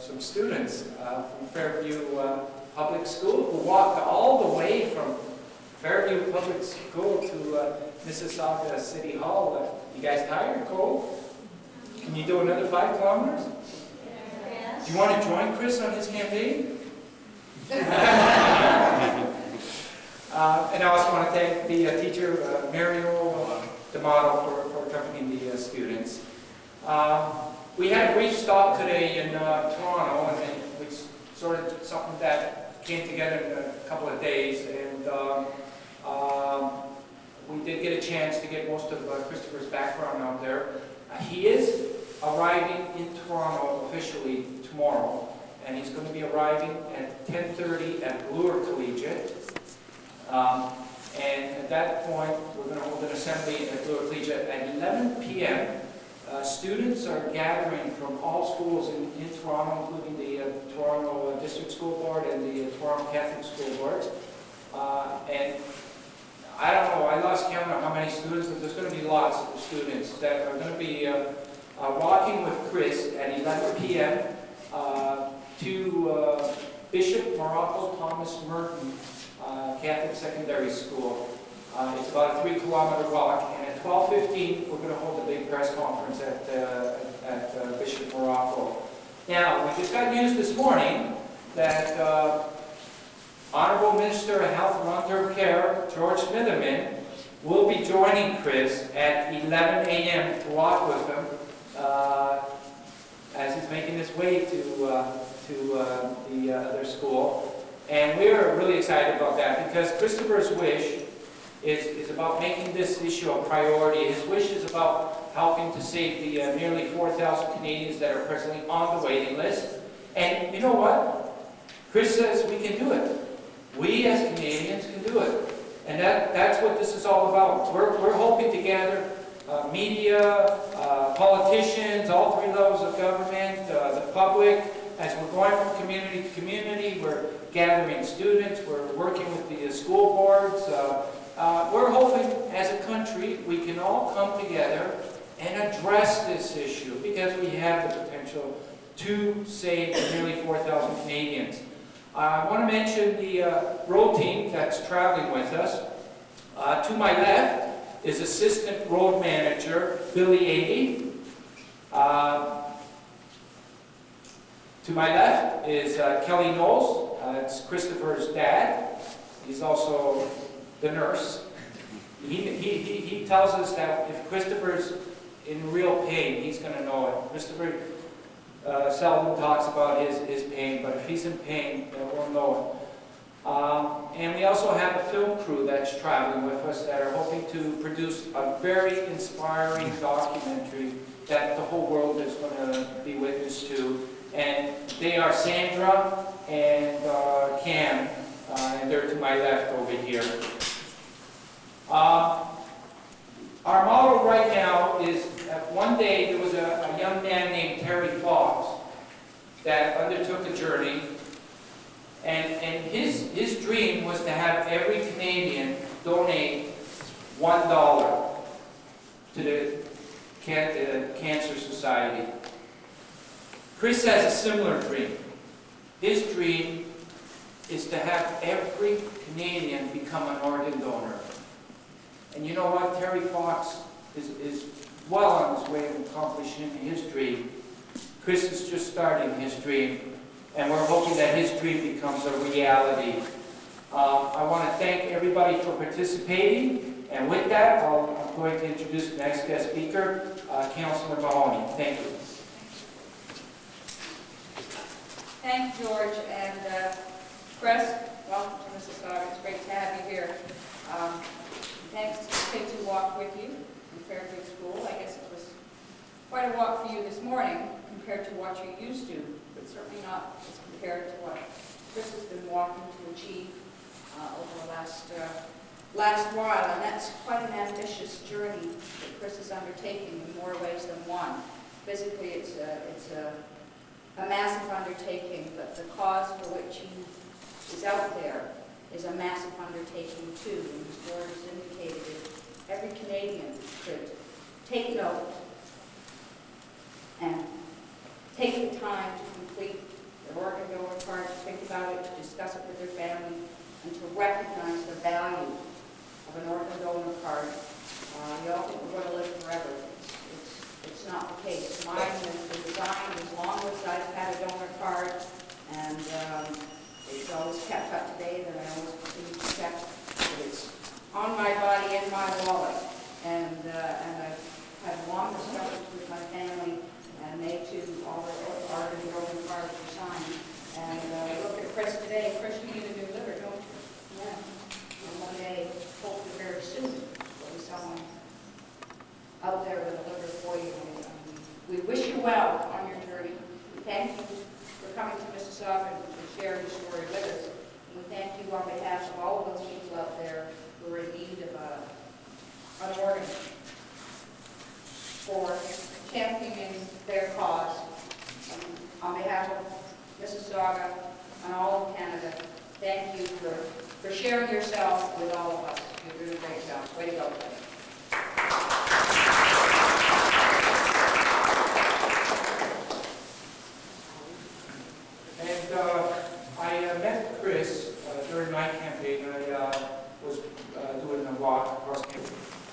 some students from Fairview Public School who walked all the way from Fairview Public School to Mississauga City Hall. You guys tired, cold? Can you do another 5 kilometers? Yes. Do you want to join Kris on his campaign? And I also want to thank the teacher, Mario, the model, for accompanying the students. We had a brief stop today in Toronto, and which sort of something that came together in a couple of days, and we did get a chance to get most of Kristopher's background out there. He is arriving in Toronto officially tomorrow, and he's going to be arriving at 10:30 at Biliary Collegiate. And at that point, we're going to hold an assembly at Biliary Collegiate at 11 p.m. Students are gathering from all schools in Toronto, including the Toronto District School Board and the Toronto Catholic School Board. And I don't know, I lost count of how many students, but there's going to be lots of students that are going to be walking with Kris at 11 p.m. To Bishop Morocco Thomas Merton Catholic Secondary School. It's about a 3-kilometer walk, and at 12:15 we're going to hold a big press conference at Bishop Morocco. Now, we just got news this morning that Honorable Minister of Health and Long-Term Care, George Smitherman, will be joining Kris at 11 a.m. to walk with him as he's making his way to the other school. And we're really excited about that because Kristopher's wish is about making this issue a priority. His wish is about helping to save the nearly 4,000 Canadians that are presently on the waiting list. And you know what? Kris says we can do it. We as Canadians can do it. And that's what this is all about. We're hoping to gather media, politicians, all 3 levels of government, the public. As we're going from community to community, we're gathering students, we're working with the school boards. We're hoping as a country we can all come together and address this issue because we have the potential to save nearly 4,000 Canadians. I want to mention the road team that's traveling with us. To my left is Assistant Road Manager Biliary. To my left is Kelly Knowles. It's Kristopher's dad. He's also the nurse. He tells us that if Kristopher's in real pain, he's going to know it. Kristopher seldom talks about his pain, but if he's in pain, we'll know it. And we also have a film crew that's traveling with us that are hoping to produce a very inspiring documentary that the whole world is going to be witness to. And they are Sandra and Cam, and they're to my left over here. Our model right now is one day there was a young man named Terry Fox that undertook a journey, and his dream was to have every Canadian donate $1 to the Cancer Society. Kris has a similar dream. His dream is to have every Canadian become an organ donor. And you know what? Terry Fox is well on his way to accomplishing his dream. Kris is just starting his dream, and we're hoping that his dream becomes a reality. I want to thank everybody for participating, and with that, I'm going to introduce the next guest speaker, Councillor Mahoney. Thank you. Thanks, George, and Kris, welcome to Mississauga. It's great to have you here. Thanks to the kids who walked with you in Fairview School. I guess it was quite a walk for you this morning compared to what you used to, but certainly not as compared to what Kris has been walking to achieve over the last while. And that's quite an ambitious journey that Kris is undertaking in more ways than one. Physically, it's a massive undertaking, but the cause for which he is out there is a massive undertaking too. And as George has indicated, if every Canadian could take note and take the time to complete recognize the value of an organ donor card. We all think we're going to live forever. It's not the case. Mine has been designed as long as I've had a donor card, and it's always kept up to date, and I always continue to check that it's on my body, in my wallet, and I've had long discussions with my family, and they too, all the organ donor cards are signed. And look at Kris today. Kris, you need a new liver, don't you? Yeah. And one day, hopefully very soon, there'll be someone out there with a liver for you. We wish you well on your journey. We thank you for coming to Mississauga and sharing your story with us. And we thank you on behalf of all of those people out there who are in need of an organ for championing their cause. On behalf of Mississauga and all of Canada, thank you for sharing yourself with all of us. You're doing a great job. Way to go. I met Kris during my campaign. I was doing a walk across campus.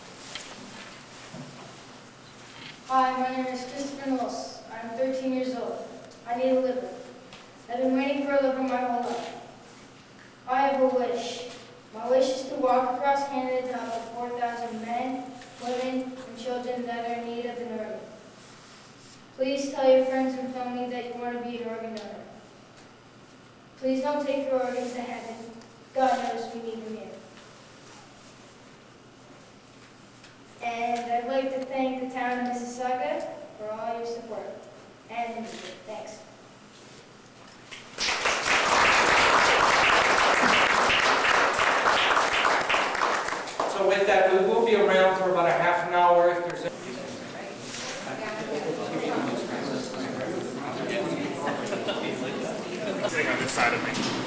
Hi, my name is Kristopher Knowles. I'm 13 years old. I need a liver. I've been waiting for a liver my whole life. I have a wish. My wish is to walk across Canada to help the 4,000 men, women, and children that are in need of an organ. Please tell your friends and family that you want to be an organ donor. Please don't take your organs to heaven. God knows we need them here. And I'd like to thank the town of Mississauga for all your support. And thanks. So with that, we will be around for about a half an hour if there's Sitting on this side of me.